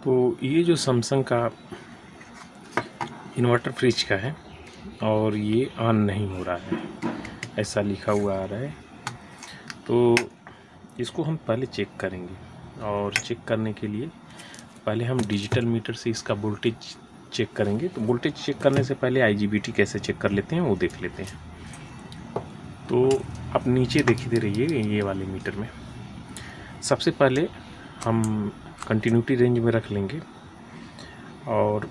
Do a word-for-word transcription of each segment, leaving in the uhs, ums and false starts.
तो ये जो सैमसंग का इन्वर्टर फ्रिज का है और ये ऑन नहीं हो रहा है, ऐसा लिखा हुआ आ रहा है। तो इसको हम पहले चेक करेंगे और चेक करने के लिए पहले हम डिजिटल मीटर से इसका वोल्टेज चेक करेंगे। तो वोल्टेज चेक करने से पहले आई जी बी टी कैसे चेक कर लेते हैं वो देख लेते हैं। तो आप नीचे देखते रहिए, ये वाले मीटर में सबसे पहले हम कंटिन्यूटी रेंज में रख लेंगे। और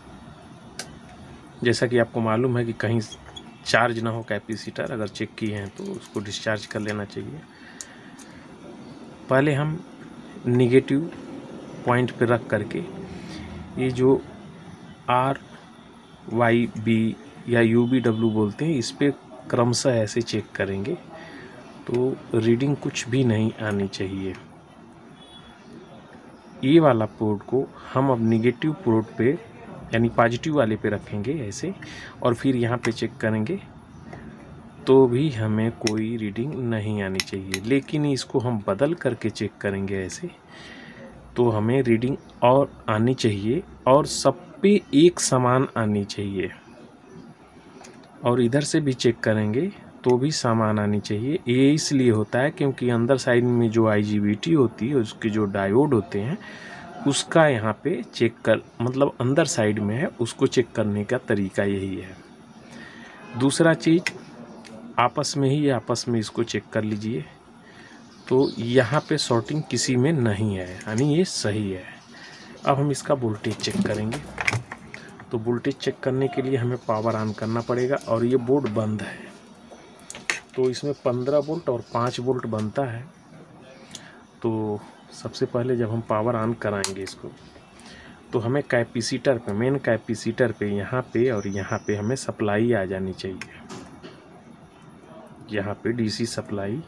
जैसा कि आपको मालूम है कि कहीं चार्ज ना हो कैपेसिटर, अगर चेक किए हैं तो उसको डिस्चार्ज कर लेना चाहिए। पहले हम निगेटिव पॉइंट पे रख करके ये जो आर वाई बी या यू बी डब्ल्यू बोलते हैं, इस पर क्रमशः ऐसे चेक करेंगे तो रीडिंग कुछ भी नहीं आनी चाहिए। ये वाला पोर्ट को हम अब निगेटिव पोर्ट पे यानी पॉजिटिव वाले पे रखेंगे ऐसे, और फिर यहाँ पे चेक करेंगे तो भी हमें कोई रीडिंग नहीं आनी चाहिए। लेकिन इसको हम बदल करके चेक करेंगे ऐसे तो हमें रीडिंग और आनी चाहिए और सब पे एक समान आनी चाहिए। और इधर से भी चेक करेंगे तो भी समान आनी चाहिए। ये इसलिए होता है क्योंकि अंदर साइड में जो आई जी बी टी होती है, उसके जो डायोड होते हैं, उसका यहाँ पे चेक कर मतलब अंदर साइड में है, उसको चेक करने का तरीका यही है। दूसरा चीज़, आपस में ही आपस में इसको चेक कर लीजिए तो यहाँ पे शॉर्टिंग किसी में नहीं है, यानी ये सही है। अब हम इसका वोल्टेज चेक करेंगे। तो वोल्टेज चेक करने के लिए हमें पावर ऑन करना पड़ेगा और ये बोर्ड बंद है। तो इसमें पंद्रह वोल्ट और पाँच वोल्ट बनता है। तो सबसे पहले जब हम पावर ऑन कराएंगे इसको तो हमें कैपेसिटर पे, मेन कैपेसिटर पे यहाँ पे और यहाँ पे हमें सप्लाई आ जानी चाहिए। यहाँ पे डी सी सप्लाई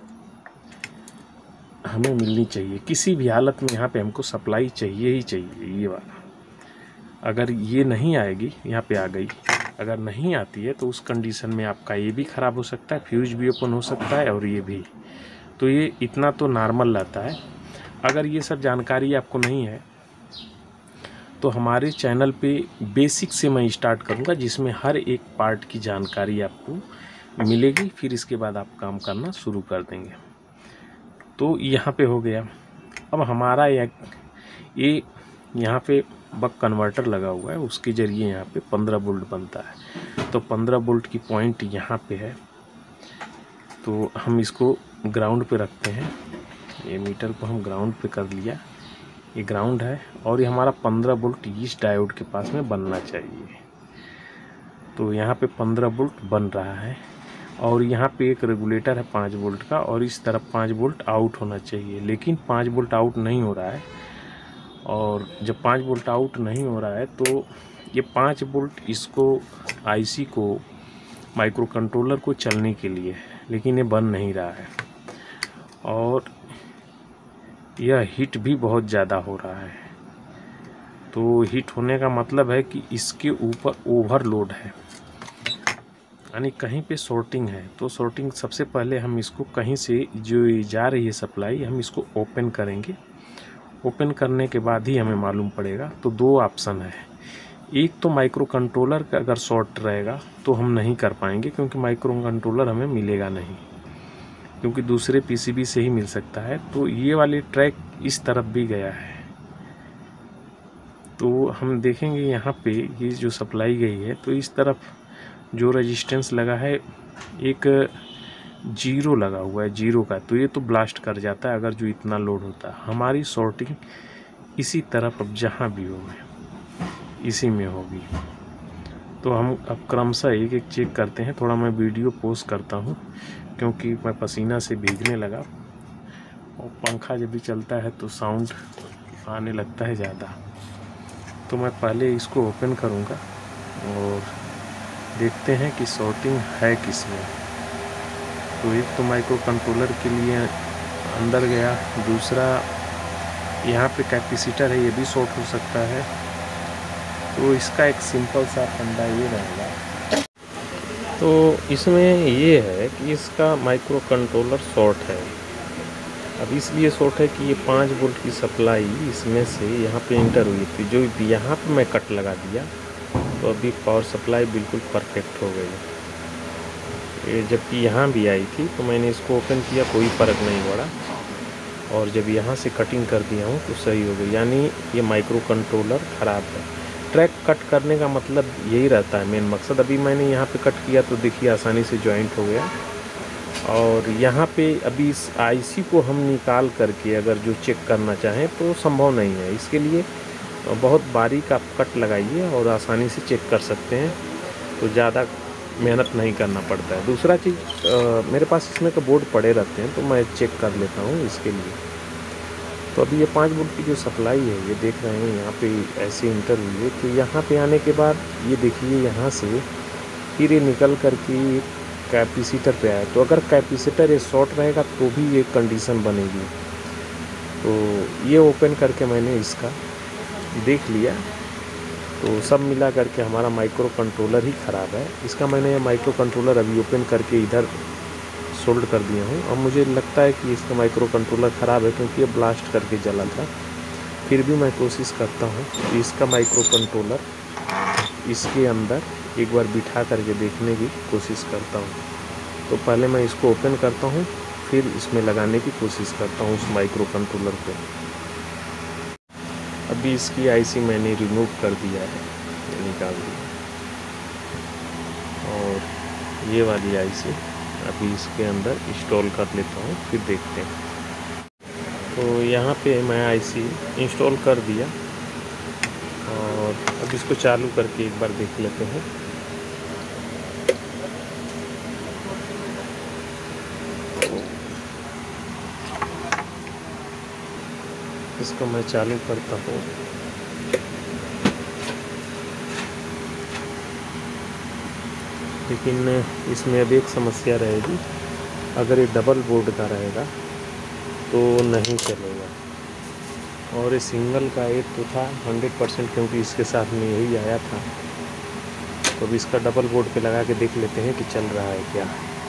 हमें मिलनी चाहिए किसी भी हालत में। यहाँ पे हमको सप्लाई चाहिए ही चाहिए, ये वाला। अगर ये नहीं आएगी, यहाँ पे आ गई, अगर नहीं आती है तो उस कंडीशन में आपका ये भी ख़राब हो सकता है, फ्यूज भी ओपन हो सकता है और ये भी। तो ये इतना तो नॉर्मल रहता है। अगर ये सब जानकारी आपको नहीं है तो हमारे चैनल पे बेसिक से मैं स्टार्ट करूँगा, जिसमें हर एक पार्ट की जानकारी आपको मिलेगी। फिर इसके बाद आप काम करना शुरू कर देंगे। तो यहाँ पे हो गया। अब हमारा ये ये यहाँ पे बक कन्वर्टर लगा हुआ है, उसके ज़रिए यहाँ पे पंद्रह वोल्ट बनता है। तो पंद्रह वोल्ट की पॉइंट यहाँ पे है, तो हम इसको ग्राउंड पे रखते हैं। ये मीटर को हम ग्राउंड पे कर लिया, ये ग्राउंड है और ये हमारा पंद्रह वोल्ट इस डायोड के पास में बनना चाहिए। तो यहाँ पे पंद्रह वोल्ट बन रहा है और यहाँ पे एक रेगुलेटर है पाँच वोल्ट का और इस तरफ पाँच वोल्ट आउट होना चाहिए। लेकिन पाँच वोल्ट आउट नहीं हो रहा है। और जब पाँच वोल्ट आउट नहीं हो रहा है तो ये पाँच वोल्ट इसको आईसी को, माइक्रो कंट्रोलर को चलने के लिए, लेकिन ये बन नहीं रहा है। और यह हीट भी बहुत ज़्यादा हो रहा है। तो हीट होने का मतलब है कि इसके ऊपर ओवरलोड है, यानी कहीं पे शॉर्टिंग है। तो शॉर्टिंग सबसे पहले हम इसको कहीं से जो जा रही है सप्लाई, हम इसको ओपन करेंगे। ओपन करने के बाद ही हमें मालूम पड़ेगा। तो दो ऑप्शन है, एक तो माइक्रो कंट्रोलर का अगर शॉर्ट रहेगा तो हम नहीं कर पाएंगे, क्योंकि माइक्रो कंट्रोलर हमें मिलेगा नहीं, क्योंकि दूसरे पीसीबी से ही मिल सकता है। तो ये वाली ट्रैक इस तरफ भी गया है। तो हम देखेंगे यहाँ पे ये जो सप्लाई गई है, तो इस तरफ जो रेजिस्टेंस लगा है एक जीरो लगा हुआ है, जीरो का। तो ये तो ब्लास्ट कर जाता है अगर जो इतना लोड होता है। हमारी शॉर्टिंग इसी तरफ अब जहाँ भी होगी इसी में होगी। तो हम अब क्रमशः एक एक चेक करते हैं। थोड़ा मैं वीडियो पोस्ट करता हूँ क्योंकि मैं पसीना से भीगने लगा, और पंखा जब भी चलता है तो साउंड आने लगता है ज़्यादा। तो मैं पहले इसको ओपन करूँगा और देखते हैं कि शॉर्टिंग है किसमें। तो एक तो माइक्रो कंट्रोलर के लिए अंदर गया, दूसरा यहाँ पे कैपेसिटर है, ये भी शॉर्ट हो सकता है। तो इसका एक सिंपल सा फंडा ये रहेगा। तो इसमें ये है कि इसका माइक्रो कंट्रोलर शॉर्ट है। अब इसलिए शॉर्ट है कि ये पाँच वोल्ट की सप्लाई इसमें से यहाँ पे इंटर हुई थी, जो यहाँ पे मैं कट लगा दिया तो अभी पावर सप्लाई बिल्कुल परफेक्ट हो गई। ये जबकि यहाँ भी आई थी तो मैंने इसको ओपन किया, कोई फ़र्क नहीं पड़ा, और जब यहाँ से कटिंग कर दिया हूँ तो सही हो गई। यानी ये माइक्रो कंट्रोलर ख़राब है। ट्रैक कट करने का मतलब यही रहता है, मेन मकसद। अभी मैंने यहाँ पे कट किया तो देखिए आसानी से जॉइंट हो गया। और यहाँ पे अभी इस आईसी को हम निकाल करके अगर जो चेक करना चाहें तो संभव नहीं है। इसके लिए बहुत बारीक आप कट लगाइए और आसानी से चेक कर सकते हैं, तो ज़्यादा मेहनत नहीं करना पड़ता है। दूसरा चीज़, मेरे पास इसमें का बोर्ड पड़े रहते हैं तो मैं चेक कर लेता हूँ इसके लिए। तो अभी ये पाँच वोल्ट की जो सप्लाई है ये देख रहे हैं यहाँ पे ऐसे इंटर हुई है। तो यहाँ पे आने के बाद ये देखिए यहाँ से फिर ये निकल करके कैपेसिटर पे आया। तो अगर कैपेसिटर ये शॉर्ट रहेगा तो भी ये कंडीशन बनेगी। तो ये ओपन करके मैंने इसका देख लिया तो सब मिला करके हमारा माइक्रो कंट्रोलर ही ख़राब है। इसका मैंने माइक्रो कंट्रोलर अभी ओपन करके इधर सोल्ड कर दिया हूँ। अब मुझे लगता है कि इसका माइक्रो कंट्रोलर ख़राब है क्योंकि ये ब्लास्ट करके जला था। फिर भी मैं कोशिश करता हूँ कि इसका माइक्रो कंट्रोलर इसके अंदर एक बार बिठा करके देखने की कोशिश करता हूँ। तो पहले मैं इसको ओपन करता हूँ, फिर इसमें लगाने की कोशिश करता हूँ उस माइक्रो कंट्रोलर को। अभी इसकी आईसी मैंने रिमूव कर दिया है, निकाल दिया, और ये वाली आईसी अभी इसके अंदर इंस्टॉल कर लेता हूँ, फिर देखते हैं। तो यहाँ पे मैं आईसी इंस्टॉल कर दिया और अब इसको चालू करके एक बार देख लेते हैं। इसको मैं चालू करता हूँ। लेकिन इसमें अब एक समस्या रहेगी, अगर ये डबल बोर्ड का रहेगा तो नहीं चलेगा। और ये सिंगल का एक तो था हंड्रेड परसेंट, क्योंकि इसके साथ में यही आया था। तो अब इसका डबल बोर्ड पे लगा के देख लेते हैं कि चल रहा है क्या।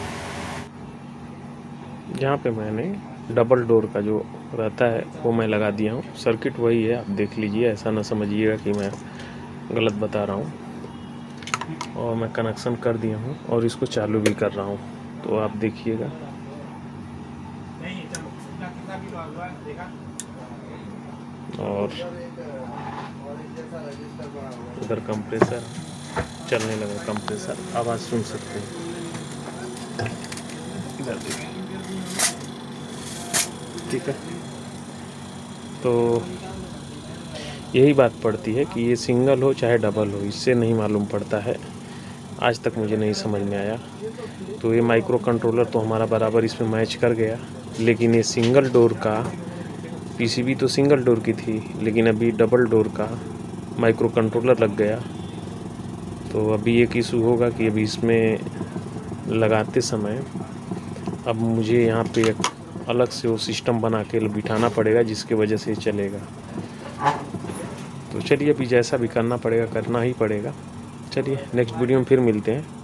यहाँ पे मैंने डबल डोर का जो रहता है वो मैं लगा दिया हूँ। सर्किट वही है, आप देख लीजिए, ऐसा ना समझिएगा कि मैं गलत बता रहा हूँ। और मैं कनेक्शन कर दिया हूँ और इसको चालू भी कर रहा हूँ, तो आप देखिएगा। और उधर कंप्रेसर चलने लगा, कंप्रेसर आवाज़ सुन सकते हैं, इधर देखिए, ठीक है। तो यही बात पड़ती है कि ये सिंगल हो चाहे डबल हो, इससे नहीं मालूम पड़ता है। आज तक मुझे नहीं समझ में आया। तो ये माइक्रो कंट्रोलर तो हमारा बराबर इसमें मैच कर गया, लेकिन ये सिंगल डोर का पीसीबी तो सिंगल डोर की थी, लेकिन अभी डबल डोर का माइक्रो कंट्रोलर लग गया। तो अभी एक इशू होगा कि अभी इसमें लगाते समय अब मुझे यहाँ पे एक अलग से वो सिस्टम बना के बिठाना पड़ेगा, जिसकी वजह से चलेगा। तो चलिए, अभी जैसा भी करना पड़ेगा करना ही पड़ेगा। चलिए नेक्स्ट वीडियो में फिर मिलते हैं।